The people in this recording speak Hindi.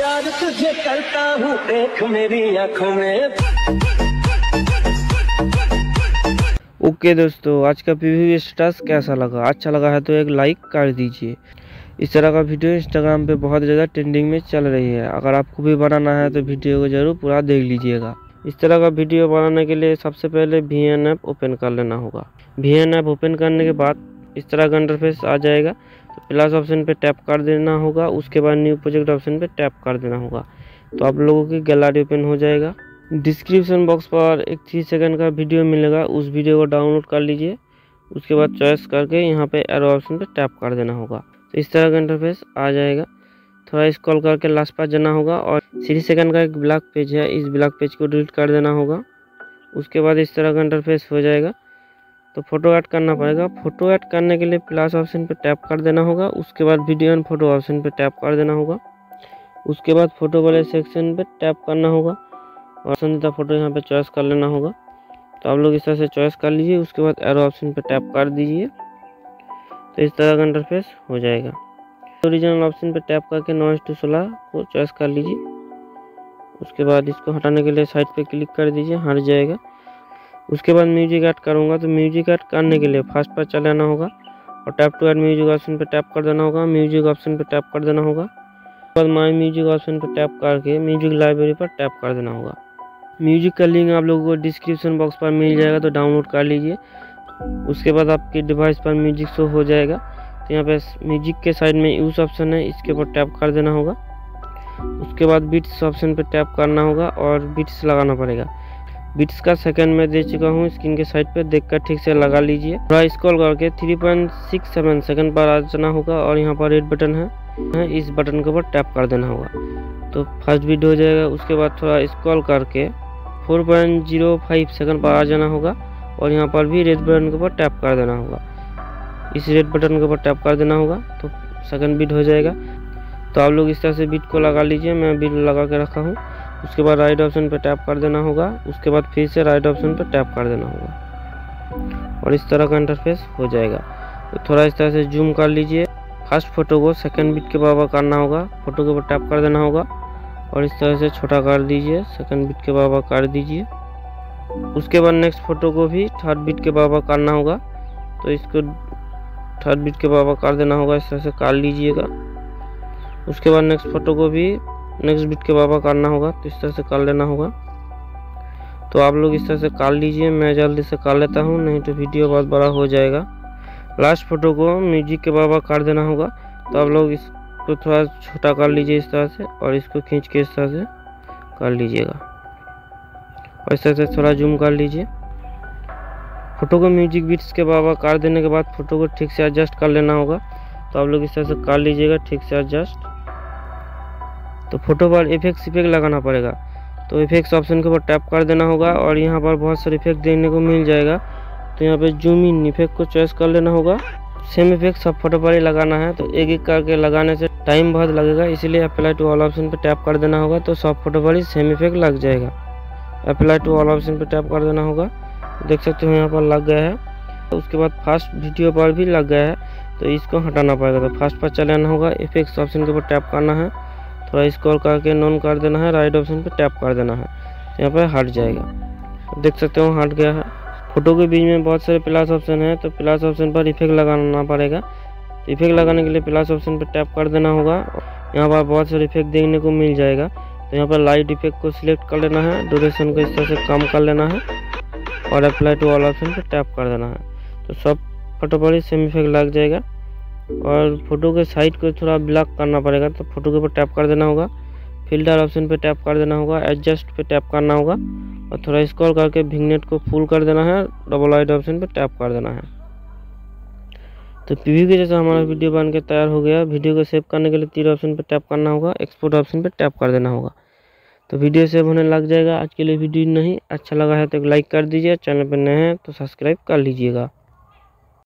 प्यार तुझे करता हूँ देख मेरी आंखों में। ओके दोस्तों, आज का प्रीव्यू स्टेटस कैसा लगा? अच्छा लगा है तो एक लाइक कर दीजिए। इस तरह का वीडियो इंस्टाग्राम पे बहुत ज़्यादा ट्रेंडिंग में चल रही है। अगर आपको भी बनाना है तो वीडियो को ज़रूर पूरा देख लीजिएगा। इस तरह का वीडियो बनाने के लिए सबसे पहले VN ऐप ओपन कर लेना होगा। VN ऐप ओपन करने के बाद इस तरह का इंटरफेस आ जाएगा। तो प्लस ऑप्शन पे टैप कर देना होगा। उसके बाद न्यू प्रोजेक्ट ऑप्शन पे टैप कर देना होगा। तो आप लोगों की गैलरी ओपन हो जाएगा। डिस्क्रिप्शन बॉक्स पर एक 3 सेकंड का वीडियो मिलेगा, उस वीडियो को डाउनलोड कर लीजिए। उसके बाद चॉइस करके यहाँ पे एरो ऑप्शन पे टैप कर देना होगा। तो इस तरह का इंटरफेस आ जाएगा। थोड़ा स्क्रॉल करके लास्ट पर जाना होगा और 3 सेकंड का एक ब्लॉक पेज है, इस ब्लॉक पेज को डिलीट कर देना होगा। उसके बाद इस तरह का इंटरफेस हो जाएगा। तो फोटो ऐड करना पड़ेगा। फोटो ऐड करने के लिए प्लस ऑप्शन पे टैप कर देना होगा। उसके बाद वीडियो एंड फोटो ऑप्शन पे टैप कर देना होगा। उसके बाद फोटो वाले सेक्शन पे टैप करना होगा और पसंदीदा फोटो यहाँ पे चॉइस कर लेना होगा। तो आप लोग इस तरह से चॉइस कर लीजिए। उसके बाद एरो ऑप्शन पे टैप कर दीजिए। तो इस तरह का इंटरफेस हो जाएगा। ओरिजिनल ऑप्शन पे टैप करके 9:16 को चॉइस कर लीजिए। उसके बाद इसको हटाने के लिए साइड पे क्लिक कर दीजिए, हट जाएगा। उसके बाद म्यूजिक ऐड करूँगा। तो म्यूजिक ऐड करने के लिए फर्स्ट पर चले आना होगा और tap to add music option पे टैप कर देना होगा। म्यूजिक ऑप्शन पे टैप कर देना होगा। उसके बाद माई म्यूजिक ऑप्शन पे टैप करके म्यूजिक लाइब्रेरी पर टैप कर देना होगा। म्यूजिक का लिंक आप लोगों को डिस्क्रिप्शन बॉक्स पर मिल जाएगा, तो डाउनलोड कर लीजिए। उसके बाद आपके डिवाइस पर म्यूजिक शो हो जाएगा। तो यहाँ पे म्यूजिक के साइड में यूज ऑप्शन है, इसके ऊपर टैप कर देना होगा। उसके बाद बीट्स ऑप्शन पे टैप करना होगा और बीट्स लगाना पड़ेगा। बीट्स का सेकंड में दे चुका हूँ, स्क्रीन के साइड पे देखकर ठीक से लगा लीजिए। थोड़ा स्क्रॉल करके 3.67 सेकंड पर आ जाना होगा और यहाँ पर रेड बटन है, इस बटन के ऊपर टैप कर देना होगा। तो फर्स्ट बीट हो जाएगा। उसके बाद थोड़ा स्क्रॉल करके 4.05 सेकंड पर आ जाना होगा और यहाँ पर भी रेड बटन के ऊपर टैप कर देना होगा। इस रेड बटन के ऊपर टैप कर देना होगा तो सेकंड बीट हो जाएगा। तो आप लोग इस तरह से बीट को लगा लीजिए, मैं बीट लगा के रखा हूँ। उसके बाद राइट ऑप्शन पे टैप कर देना होगा। उसके बाद फिर से राइट ऑप्शन पे टैप कर देना होगा और इस तरह का इंटरफेस हो जाएगा। तो थोड़ा इस तरह से जूम कर लीजिए। फर्स्ट फोटो को सेकंड बीट के बराबर करना होगा, फोटो के ऊपर टैप कर देना होगा और इस तरह से छोटा कर दीजिए, सेकंड बीट के बराबर कर दीजिए। उसके बाद नेक्स्ट फोटो को भी थर्ड बीट के बराबर करना होगा, तो इसको थर्ड बीट के बराबर कर देना होगा, इस तरह से कर लीजिएगा। उसके बाद नेक्स्ट फोटो को भी नेक्स्ट बीट के बराबर करना होगा, तो इस तरह से कर लेना होगा। तो आप लोग इस तरह से कर लीजिए, मैं जल्दी से कर लेता हूँ, नहीं तो वीडियो बहुत बड़ा हो जाएगा। लास्ट फोटो को म्यूजिक के बराबर कर देना होगा। तो आप लोग इसको थोड़ा छोटा कर लीजिए इस तरह से और इसको खींच के इस तरह से कर लीजिएगा और इस तरह से थोड़ा जूम कर लीजिए। फोटो को म्यूजिक बीट्स के बराबर कर देने के बाद फोटो को ठीक से एडजस्ट कर लेना होगा। तो आप लोग इस तरह से कर लीजिएगा ठीक से एडजस्ट। तो फोटो पर इफेक्ट लगाना पड़ेगा। तो इफेक्ट्स ऑप्शन के ऊपर टैप कर देना होगा और यहाँ पर बहुत सारे इफेक्ट देखने को मिल जाएगा। तो यहाँ पे जूम इन इफेक्ट को चॉइस कर लेना होगा। सेम इफेक्ट सब फोटो पर ही लगाना है, तो एक एक करके लगाने से टाइम बहुत लगेगा, इसीलिए अप्लाई टू ऑल ऑप्शन पे टैप कर देना होगा। तो सब फोटो पर ही सेम इफेक्ट लग जाएगा। अप्लाई टू ऑल ऑप्शन पे टैप कर देना होगा, देख सकते हो यहाँ पर लग गया है। तो उसके बाद फर्स्ट वीडियो पर भी लग गया है, तो इसको हटाना पड़ेगा। तो फर्स्ट पर चले आना होगा, इफेक्ट्स ऑप्शन के ऊपर टैप करना है, थोड़ा स्क्रॉल करके नॉन कर देना है, राइट ऑप्शन पे टैप कर देना है, तो यहाँ पर हट जाएगा। देख सकते हो हट गया है। फोटो के बीच में बहुत सारे प्लस ऑप्शन है, तो प्लस ऑप्शन पर इफेक्ट लगाना पड़ेगा। तो इफेक्ट लगाने के लिए प्लस ऑप्शन पर टैप कर देना होगा। यहाँ पर बहुत सारे इफेक्ट देखने को मिल जाएगा। तो यहाँ पर लाइट इफेक्ट को सिलेक्ट कर लेना है, ड्यूरेशन को इस तरह से कम कर लेना है और अप्लाई टू ऑल ऑप्शन पर टैप कर देना है। तो सब फोटो पर ही सेम इफेक्ट लग जाएगा। और फोटो के साइड को थोड़ा ब्लॉक करना पड़ेगा, तो फोटो के ऊपर टैप कर देना होगा, फिल्टर ऑप्शन पे टैप कर देना होगा, एडजस्ट पे टैप करना होगा और थोड़ा स्क्रॉल करके विग्नेट को फुल कर देना है, डबल वाइड ऑप्शन पे टैप कर देना है। तो प्रीव्यू के जैसा हमारा वीडियो बन के तैयार हो गया। वीडियो को सेव करने के लिए 3 ऑप्शन पे टैप करना होगा, एक्सपोर्ट ऑप्शन पे टैप कर देना होगा, तो वीडियो सेव होने लग जाएगा। आज के लिए वीडियो नहीं अच्छा लगा है तो एक लाइक कर दीजिए, चैनल पर नए हैं तो सब्सक्राइब कर लीजिएगा।